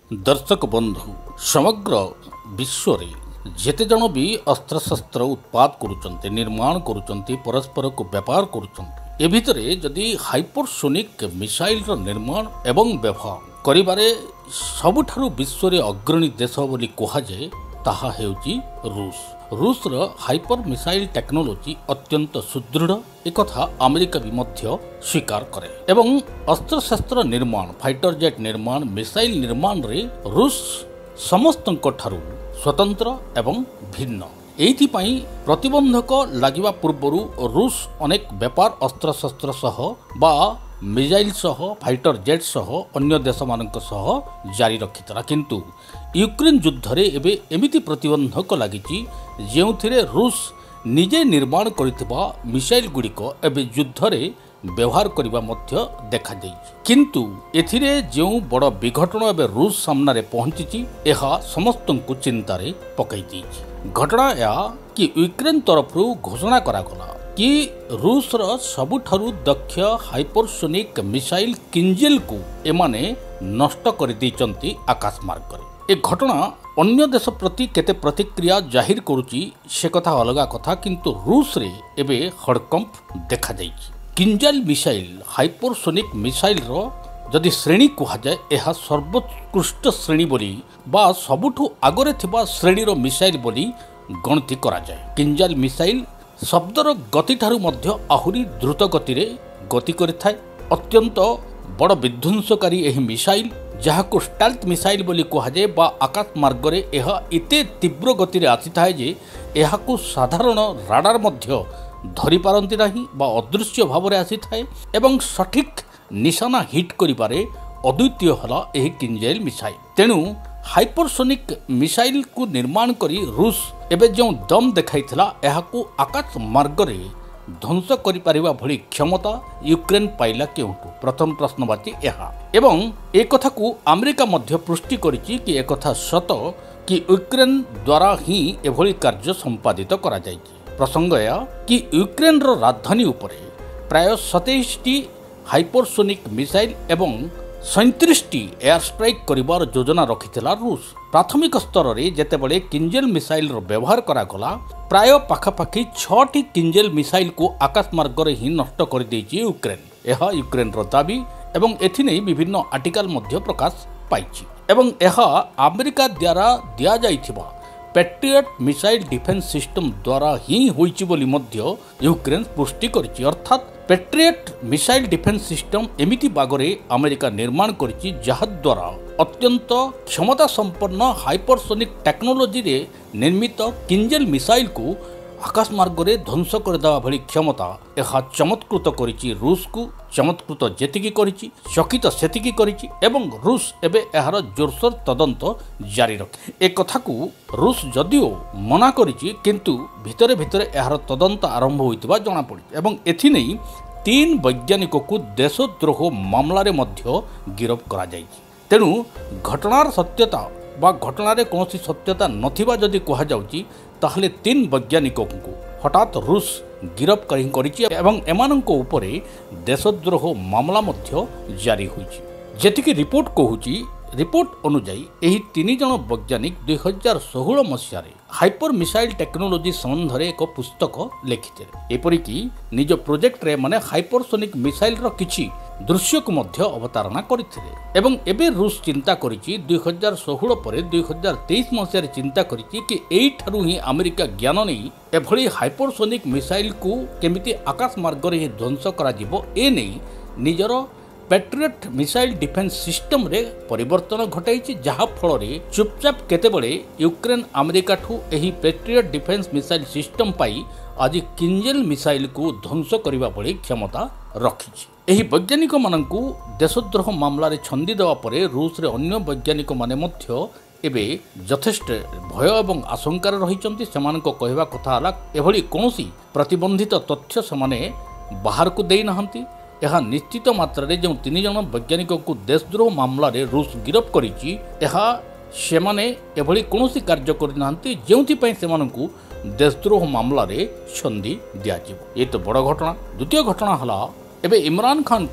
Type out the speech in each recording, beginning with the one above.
दर्शक बंधु समग्र विश्व रे जेते जन भी अस्त्रशस्त्र उत्पाद करुचंते निर्माण करुचंते परस्पर को व्यापार करुचंते ए भितरे जदि हाइपरसोनिक मिसाइल रो निर्माण एवं व्यवहार करिबारे सबुठारु विश्व रे अग्रणी देश बोली कहा जाए ताहा हेउची रूस। रूस रो हाइपर मिसाइल टेक्नोलोजी अत्यंत सुदृढ़ एकथा अमेरिका भी मध्य स्वीकार करे एवं अस्त्रशस्त्र निर्माण फाइटर जेट निर्माण मिसाइल निर्माण रे रूस समस्तंक ठारू स्वतंत्र एवं भिन्न। एइथिपाई प्रतिबंधक लागिबा पूर्वरु रूस अनेक व्यापार अस्त्रशस्त्र सह बा मिसाइल सह फाइटर जेट सह अन्य देश मानक सह जारी रखितला, किंतु यूक्रेन युद्ध रे एबे एमिति प्रतिबंधक लागिछि जेउथिरे रूस निजे निर्माण करितबा मिसाइल गुड़िक एबे युद्ध रे व्यवहार करबा मध्य देखा जाइछि। किंतु एथिरे जेउ बड़ विघटन एबे रूस सामना रे पहुंचिछि एहा समस्तंकु चिंतारे पकाई दैछि। घटना या कि यूक्रेन तरफरु घोषणा करागला कि रूस रो सबुठारु दक्ष हाइपरसोनिक मिसाइल किंजेल को एमाने नष्ट कर दैचंती आकाश मार्ग रे। ए घटना अन्य देश प्रति केते प्रतिक्रिया जाहिर करुची से कथा अलगा कथा, किंतु रूस रे एबे हड़कंप देखा जाइछि। किंजेल मिसाइल हाइपरसोनिक मिसाइल रो जदि श्रेणी कहा जाए यह सर्वोत्कृष्ट श्रेणी बोली बा सबुठु आगरे थिबा श्रेणी रो मिसाइल बोली गणति करा जाए। किंजेल मिसाइल शब्दर गति ठारू मध्य आहुरी द्रुत गति रे गति करिथाय। अत्यंत बड़ विध्वंसकारी एही मिसाइल जहाको स्टेल्थ मिसाइल बोली कहा जाए बा आकाश मार्ग रे यह एते तीव्र गति रे आसीथाय जे यहाको साधारण राडार मध्य धरि पारंती नाही बा अदृश्य भाव रे आसीथाय एवं सठिक निशाना हिट करिबारे अद्वितीय हला एही किंजेल मिसाइल। तेणु हाइपरसोनिक मिसाइल को निर्माण करी रूस एबे जो दम देखाइथिला एहाकू आकाश मार्ग रे ध्वंस करि परिबा भली क्षमता यूक्रेन पाइला केउटु? प्रथम प्रश्नवाची एहा एवं ए कथा को अमेरिका मध्य पुष्टि करिछि कि ए कथा सत कि यूक्रेन द्वारा ही एभली कार्य संपादित करा जाइछि। प्रसंग या कि यूक्रेन रो राजधानी उपरे प्राय 27टी हाइपरसोनिक मिसाइल एवं 37टी एयर स्ट्राइक करिबार योजना रखिथिला रूस। प्राथमिक स्तर रे जेतेबेले किंजेल मिसाइल रो व्यवहार करागला प्राय पाखापाखि 6टी किंजेल मिसाइल को आकाश मार्ग रे ही नष्ट कर दैछि यूक्रेन। यह यूक्रेन रो दाबी एवं एथि नै विभिन्न आर्टिकल मध्य प्रकाश पाइछि एवं यह अमेरिका द्वारा दिया जाइथिबा पैट्रियट मिसाइल डिफेंस सिस्टम द्वारा ही होइछि बोली मध्य यूक्रेन पुष्टि करिछि। अर्थात पैट्रियट मिसाइल डिफेंस सिस्टम एमिति बागरे अमेरिका निर्माण करिछि जहा द्वारा अत्यंत क्षमता संपन्न हाइपरसोनिक टेक्नोलोजी रे निर्मित किंजेल मिसाइल को आकाश मार्ग रे ध्वंस करदेवा भली क्षमता यह चमत्कृत करिछि रूस को। चमत्कृत जेतिकी करिछि चकित सेतिकी करिछि एवं रूस एबे एहार जोरसोर तदंत जारी रखे। ए कथा को रूस जदिओ मना करिछि किंतु भितरे भितरे एहार तदंत आरंभ होइतबा जणा पड़ि एवं एथि नै 3 वैज्ञानिक को देशद्रोह मामला रे मध्य गिरफ करा जाइछि। तेणु घटनार सत्यता बा घटनारे कौन सत्यता नथिबा जदि कहा जाउची ताहले 3 वैज्ञानिकों को हठात रूस गिरफ करिछि एवं एमानंको उपरे देशद्रोह मामला मध्य जारी होइछि। जेतिकी रिपोर्ट कहूची रिपोर्ट अनुसार एही 3 जन वैज्ञानिक 2016 मसीह हाइपर मिसाइल टेक्नोलोजी संबंध रे एक पुस्तक लिखिते एपरिकी निज प्रोजेक्ट रे माने हाइपरसोनिक मिसाइल रो किछि दृश्य को मध्य अवतारणा करथिले एवं एबे रूस चिंता करिछि 2016 परे 2023 मसीह रे चिंता करिछि कि एई ठारू ही अमेरिका ज्ञान नै एभली हाइपरसोनिक मिसाइल को केमिति आकाश मार्ग रे ध्वंस करा जिवो ए नै निजर पैट्रियट मिसाइल डिफेंस सिस्टम रे परिवर्तन घटाई जहा फल रे चुपचाप केतेबेले यूक्रेन अमेरिका ठू एही पैट्रियट डिफेंस मिसाइल सिस्टम पाई आज किंजेल मिसाइल को ध्वंस करबा भली क्षमता रखिछि। एही वैज्ञानिक माननकु देशद्रोह मामला रे छंदी देवा परे रूस रे अन्य वैज्ञानिक माने मध्य एबे यथेष्ट भय एवं आशंकार रहिचंती। सेमानक कहवा कथा हला एभली कोनोसी प्रतिबंधित तथ्य सेमाने बाहर को देई नहंती। यह निश्चित मात्रा रे जो 3 जन वैज्ञानिक को देशद्रोह मामला रे रूस गिरफ करिछि यह सेमाने एभली कोनोसी कार्य करि नहंती जेउथि पई सेमानकु देशद्रोह मामला रे छंदी दिया जिवो। ये तो बड़ घटना। द्वितीय घटना हला एबे इमरान खान को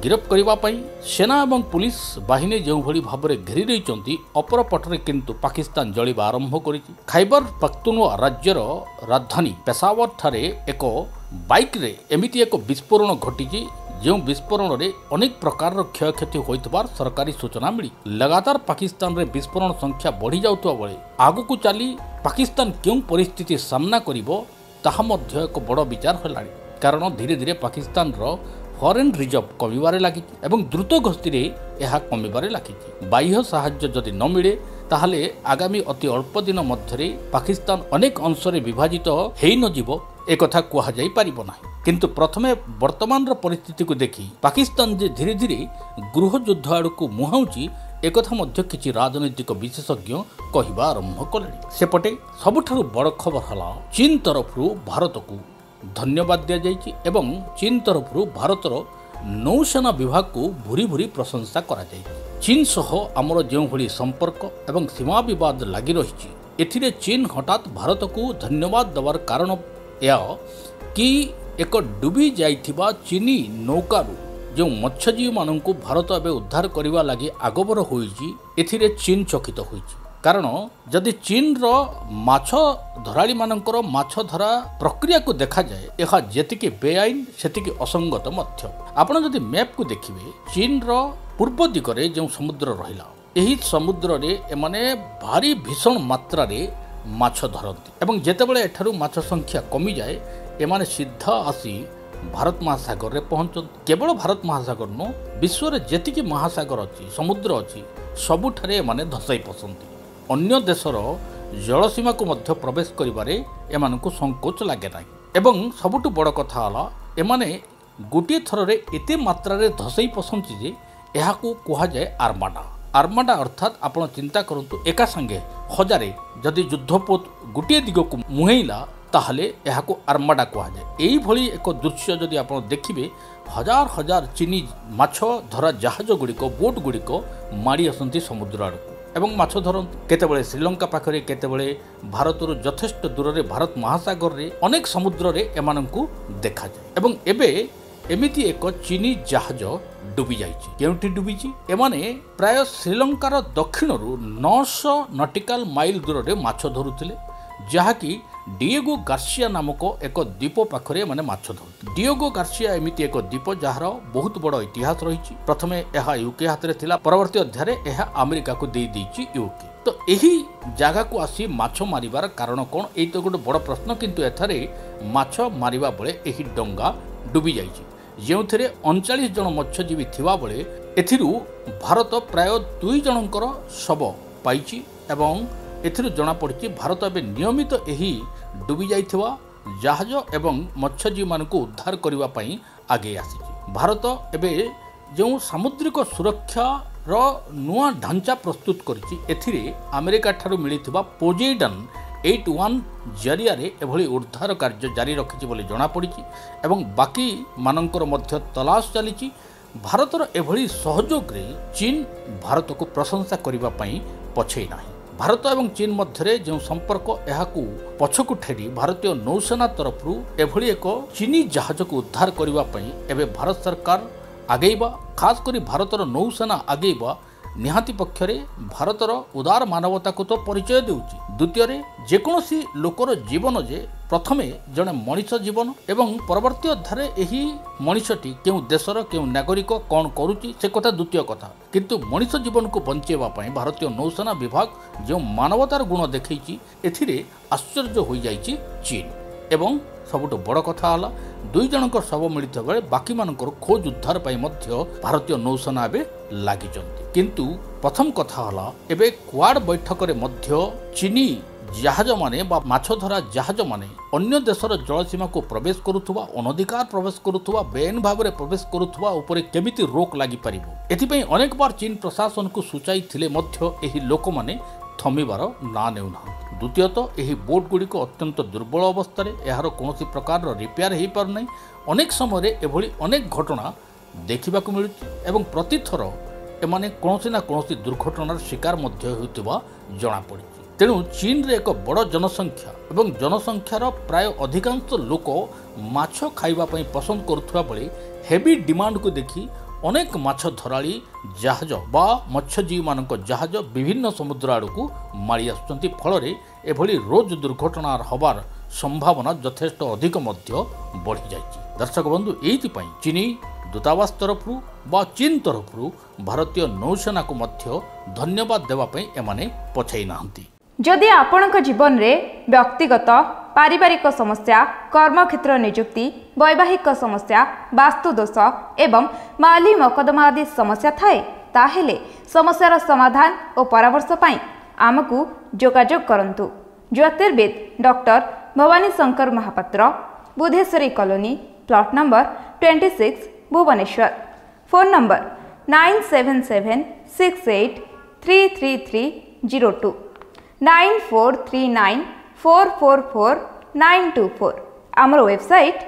गिरफ करने सेना और पुलिस बाहिनी जो भाव में घेरी रही अपर पटरे किंतु पाकिस्तान जलिबा आरंभ कर खैबर पख्तूनवा राज्यर राजधानी पेशावर ठारे एक बाइक रे एमिति एक विस्फोरण घटी जो विस्फोरण रे अनेक प्रकार क्षयक्षति होइतबार सरकारी सूचना मिली। लगातार पाकिस्तान रे विस्फोरण संख्या बढ़ी जाउतबा बेले आगु चली पाकिस्तान क्यों परिस्थिति सामना करिवो ताहा मध्य एक बड़ विचार हेलानी। कारण धीरे धीरे पाकिस्तान रो फॉरेन रिजर्व कमिबारे लागि एवं द्रुत गति रे यह कमिबारे लागि। बाह्य साहाय्य जदि न मिले ताहले आगामी अति अल्प दिन मध्यरे पाकिस्तान अनेक अंशरे विभाजित हेई न जीवो एक कथा कहा जाई परिबो नाही। किंतु प्रथमे वर्तमान परिस्थिति को देखि पाकिस्तान जे धीरे धीरे गृह युद्ध आड़कू मुहाउची एक मध्य किछि राजनीतिक विशेषज्ञ कहवा आरंभ कले। सेपटे सबुठारु बड़ खबर हला चीन तरफरु भारत को धन्यवाद दिया जाइछि एवं चीन तरफरु भारतर नौसेना विभाग को भूरी भूरी प्रशंसा करा जाइछि। चीन सह आमर जो भली संपर्क एवं सीमा विवाद लगी रही एथिरे चीन हठात भारत को धन्यवाद देवार कारण यह कि एक डूबी जाइथिबा चीनी नौकारु जो मत्स्यजीवी मानू भारत एवं उद्धार करने लगी आगबर होइछि एथिरे चीन चकित होइछि। कारण जदि चीन रो माछ धराली मानकर माछ धरा प्रक्रिया को देखा जाए यह जेतिकी बेआईन सेतिकी असंगत मध्य। आपण जदि मैप को देखिबे चीन रो पूर्व दिगरे जो समुद्र रहिला एही समुद्र रे एमाने भारी भीषण मात्रा रे माछ धरती एवं जेतेबेले एठारु माछ संख्या कमी जाए एमाने सीधा आसी भारत महासागर रे पहुंचती। केवल भारत महासागर नो विश्व रे जेतिकी महासागर अच्छी समुद्र अच्छी सबुठारे एमाने धसाई पसंती। अन्य देशर जलसीमा को मध्य प्रवेश करिबारे एमानकु संकोच लागे नाही। एवं सबुठु बड़ कथा हला एमाने गोटे थर रे एते मात्रा रे धसाई पसंती जे एहाकु कहा जाए आर्माडा। आर्माडा अर्थात आपण चिंता करंतु एका संगे हजारे जदि युद्धपोत गोटे दिग को मुहेइला ताहले एहाकु आर्माडा कहा जाए। एई भली एक दृश्य जदि आपण देखिबे हजार हजार चीनी माछ धरा जहाज गुड़िक बोट गुड़िक माड़ी आसती समुद्र आड़क एवं माछ धरती। केतेबेले श्रीलंका पाखरे केतेबेले भारतरु यथेष्ट दूर रे भारत महासागर रे अनेक समुद्र रे एमानंकु देखा जाए। एवं एबे एमिति एक चीनी जहाज डूबी जाइछि। केउंटी डूबीछि एमाने प्राय श्रीलंकार दक्षिणरु 900 नॉटिकल माइल दूर रे माछ धरुथिले जहाँकि डिएगो गार्सिया नामक एक द्वीप पाखरे माने माछ धरु। डिएगो गार्सिया एमिति एक द्वीप जार बहुत बड़ इतिहास रही। प्रथमे यह यूके हाथ में थिला परवर्ती अध्याय यह अमेरिका को दे देछि यूके। तो यही जगह को आसी माछ मारिबार कारण कोन एई तो गोटे बड़ प्रश्न। किंतु एथारे माछ मारिबा बेले एही डंगा डूबी जाइछि जो 39 जन मत्स्यजीवी थिबा बेले एथिरु भारत प्राय 2 जनकर शव पाइछि एवं एथिरु जना पड़िछि भारत एबे नियमित एही डूबी जाइथिबा जहाज एवं मत्स्यजीवी मानकु उद्धार करिबा पई आगे आसीछि। भारत एबे जो सामुद्रिक सुरक्षा रो नुआ ढांचा प्रस्तुत करिछि एथिरे अमेरिका ठारु मिलिथिबा पोजेडन 81 जरिया रे एभली उद्धार कार्य जारी रखिछि बोली जଣା पड़िछि एवं बाकी मानकर मध्य तलाश चलिछि। भारतर एभली सहयोग रे चीन भारत को प्रशंसा करिबा पई पछै नाही। भारत एवं चीन मध्य जो संपर्क यहाकू पछकु ठेरी भारतीय नौसेना तरफरु एभली एक चीनी जहाज को उद्धार करिबा पई एबे भारत सरकार आगेबा खास करी भारतर नौसेना आगेबा निहाती पक्षरे भारतर उदार मानवता को तो परिचय देउची। द्वितीय जेकोसी लोकर जीवन जे प्रथमे जड़े मनीष जीवन एवं परवर्ती अध्याय यही मनीषटी केउ देशर केउ नागरिक कौन करुची से कथा द्वितीय कथा। किंतु मनीष जीवन को बंचेबा पई भारतीय नौसेना विभाग जो मानवतार गुण देखैची एथिरे आश्चर्य होई जाइची चीन। एवं सबुठु बड़ कथा हला 2 जनक शव मिलित बेले बाकी मानकर खोज उद्धार पाई मध्य भारतीय नौसेना एबे लागिचंती। किंतु प्रथम कथा हला एबे क्वाड बैठक रे मध्य चीनी जहाज माने बा माछ धरा जहाज माने अन्य देशर जलसीमा को प्रवेश करुथुवा अनधिकार प्रवेश करुथुवा बेन भाव में प्रवेश करुथुवा उपरे केमिति रोक लागि परिबो एथिपई अनेक बार चीन प्रशासन को सूचाई थिले मध्य एही लोक माने थमिबार ना नेउना। द्वितीयतः यही बोट गुड़िक अत्यंत दुर्बल अवस्था यार कौन प्रकार रिपेयर हो पार नहीं। अनेक समय एभली अनेक घटना देखा मिलूँ एवं प्रतिथर एमाने कौन ना कौन दुर्घटनार शिकार जना पड़ी। तेणु चीन रे एक बड़ जनसंख्या एवं जनसंख्यार प्राय अधिकांश लोक माछ खाइबा पई पसंद करुवा बेले हेवी डिमांड को देखी अनेक माछ धराली जहाज बा मत्स्यजीवी मानक जहाज विभिन्न समुद्र आड़क माड़ी आसुचंती फल एभली रोज दुर्घटना हबार संभावना यथेष्ट अधिक बढ़ी जाइए। दर्शक बंधु एइथिपाई चीनी दूतावास तरफ बा चीन तरफ भारतीय नौसेना को मध्य धन्यवाद देवाई एमाने पछाई नाहंती। जदि आपणक जीवन रे व्यक्तिगत पारिवारिक समस्या कर्मक्षेत्र नियुक्ति वैवाहिक समस्या वास्तुदोष एवं माली मकदमा आदि समस्या थाए ताहेले समस्यार समाधान और परामर्श पाई आमकु जोगाजोग करंतु। ज्योतिर्विद doctor Bhavani Shankar Mahapatra, Budheswari colony, plot number 26, Bhubaneswar. Phone number 9776833302 9439444924। आमर वेबसाइट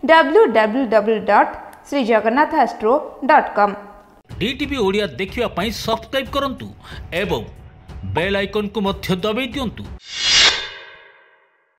www.srijagannathastro.com। डीटीवी ओडिया देखिवा पई सब्सक्राइब करंतु एवं बेल आइकन को मध्य दबाई दियंतु।